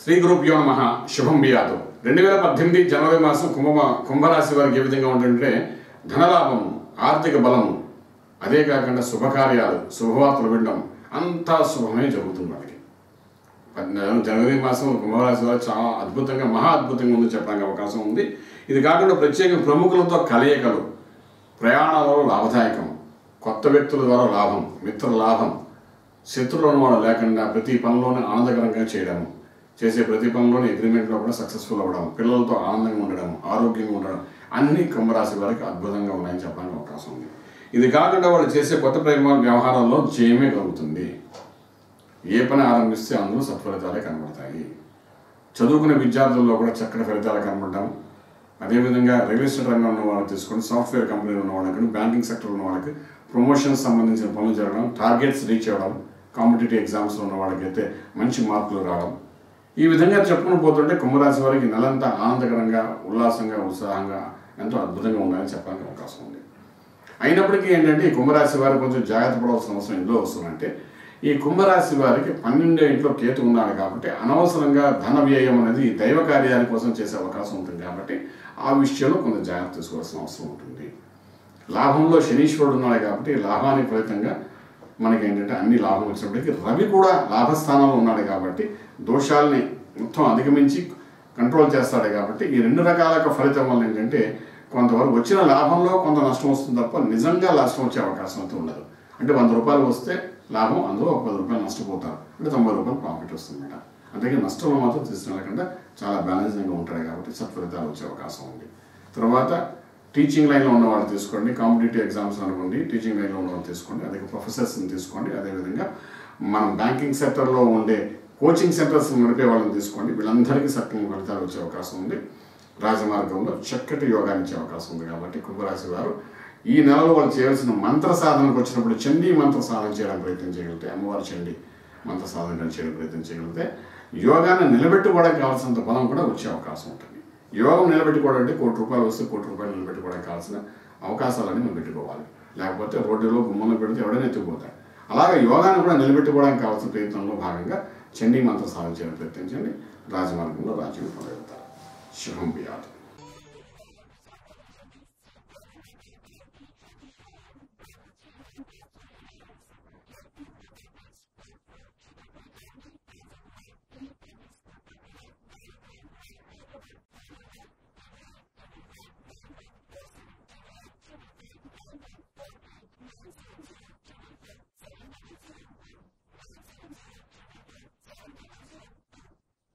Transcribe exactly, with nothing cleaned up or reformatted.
శ్రీ గురుభ్యో నమః. శుభం బియాదు. రెండు వేల పద్దెనిమిది జనవరి మాసం కుంభ కుంభరాశి వారికి ఏ విధంగా ఉంటుందంటే ధనలాభం, ఆర్థిక బలం, అదే కాకుండా శుభకార్యాలు, శుభవార్తలు వినడం అంతా శుభమే జరుగుతుంది. వాళ్ళకి జనవరి మాసం కుంభరాశి వారు చాలా అద్భుతంగా, మహా అద్భుతంగా ఉందని చెప్పడానికి అవకాశం ఉంది. ఇది కాకుండా ప్రత్యేక ప్రముఖులతో కలయికలు, ప్రయాణాలలో లాభదాయకం, కొత్త వ్యక్తుల ద్వారా లాభం, మిత్రుల లాభం, శత్రువుల వాళ్ళు లేకుండా ప్రతి పనిలోనే ఆనందకరంగా చేయడం, చేసే ప్రతి పనిలోని అగ్రిమెంట్లో కూడా సక్సెస్ఫుల్ అవ్వడం, పిల్లలతో ఆనందంగా ఉండడం, ఆరోగ్యంగా ఉండడం అన్ని కుంభరాశి వారికి అద్భుతంగా ఉన్నాయని చెప్పడానికి అవకాశం ఉంది. ఇది కాకుండా వాళ్ళు చేసే కొత్త ప్రేమ వ్యవహారాల్లో జయమే కలుగుతుంది. ఏ పని ఆరంభిస్తే అందులో సత్ఫలితాలే కనబడతాయి. చదువుకునే విద్యార్థుల్లో కూడా చక్కటి ఫలితాలు కనబడడం, అదేవిధంగా రియల్ ఎస్టేట్ రంగంలో ఉన్న వాళ్ళకి తీసుకొని సాఫ్ట్వేర్ కంపెనీలో ఉన్న వాళ్ళకి, బ్యాంకింగ్ సెక్టర్లో ఉన్న వాళ్ళకి ప్రమోషన్స్ సంబంధించిన పనులు జరగడం, టార్గెట్స్ రీచ్ అవ్వడం, కాంపిటేటివ్ ఎగ్జామ్స్లో ఉన్న వాళ్ళకైతే మంచి మార్కులు రావడం, ఈ విధంగా చెప్పుకుని పోతుంటే కుంభరాశి వారికి నెలంతా ఆనందకరంగా, ఉల్లాసంగా, ఉత్సాహంగా ఎంతో అద్భుతంగా ఉండాలని చెప్పడానికి అవకాశం ఉంది. అయినప్పటికీ ఏంటంటే ఈ కుంభరాశి వారికి కొంచెం జాగ్రత్త పడవలసిన అవసరం ఎందులో వస్తుందంటే, ఈ కుంభరాశి వారికి పన్నెండో ఇంట్లో కేతు ఉన్నాడు కాబట్టి అనవసరంగా ధన వ్యయం అనేది దైవ కార్యాల కోసం చేసే అవకాశం ఉంటుంది. కాబట్టి ఆ విషయంలో కొంత జాగ్రత్త తీసుకోవాల్సిన అవసరం ఉంటుంది. లాభంలో శనీశ్వరుడు ఉన్నాడు కాబట్టి లాభానికి ఫలితంగా మనకి ఏంటంటే అన్ని లాభం వచ్చినప్పటికీ రవి కూడా లాభస్థానంలో ఉన్నాడు కాబట్టి దోషాలని మొత్తం అధిగమించి కంట్రోల్ చేస్తాడు. కాబట్టి ఈ రెండు రకాల ఫలితం వల్ల ఏంటంటే కొంతవరకు వచ్చిన లాభంలో కొంత నష్టం వస్తుంది తప్ప నిజంగా నష్టం వచ్చే అవకాశం అయితే ఉండదు. అంటే వంద రూపాయలు వస్తే లాభం, అందులో ఒక పది రూపాయలు నష్టపోతారు, అంటే తొంభై రూపాయలు ప్రాఫిట్ వస్తుందన్నమాట. అంతేగా నష్టంలో మాత్రం తీసుకురాకుండా చాలా బ్యాలెన్సింగ్గా ఉంటాడు కాబట్టి సత్ఫలితాలు వచ్చే అవకాశం ఉంది. తర్వాత టీచింగ్ లైన్లో ఉన్న వాళ్ళు తీసుకోండి, కాంపిటేటివ్ ఎగ్జామ్స్ అనుకోండి, టీచింగ్ లైన్లో ఉన్న వాళ్ళు తీసుకోండి, అదే ప్రొఫెసర్స్ని తీసుకోండి, అదేవిధంగా మనం బ్యాంకింగ్ సెక్టర్లో ఉండే కోచింగ్ సెంటర్స్ నడిపే వాళ్ళని తీసుకోండి. వీళ్ళందరికీ చక్కని ఫలితాలు వచ్చే అవకాశం ఉంది. రాజమార్గంలో చక్కటి యోగాన్ని ఇచ్చే అవకాశం ఉంది. కాబట్టి కుంభరాశి వారు ఈ నెలలో వాళ్ళు చేయాల్సిన మంత్ర సాధనకు వచ్చినప్పుడు చండీ మంత్ర సాధన చేయడానికి ప్రయత్నం చేయగలిగితే, అమ్మవారి చండీ మంత్ర సాధన చేయడానికి ప్రయత్నం చేయగలిగితే యోగాన్ని నిలబెట్టుకోవడానికి కావాల్సినంత బలం కూడా వచ్చే అవకాశం ఉంటుంది. యోగం నిలబెట్టుకోవడం అంటే కోటి రూపాయలు వస్తే కోటి రూపాయలు నిలబెట్టుకోవడానికి కావాల్సిన అవకాశాలన్నీ మనం పెట్టుకోవాలి. లేకపోతే రోడ్డులో గుమ్మంలో పెడితే ఎవడైనా ఎత్తుకుపోతాడు. అలాగే యోగాన్ని కూడా నిలబెట్టుకోవడానికి కావాల్సిన ప్రయత్నంలో భాగంగా చండీ మంత్ర సాధన చేయడానికి ప్రయత్నించండి. రాజమార్గంలో రాజ్యం పొందగలుగుతారు. శుభం బియాదు.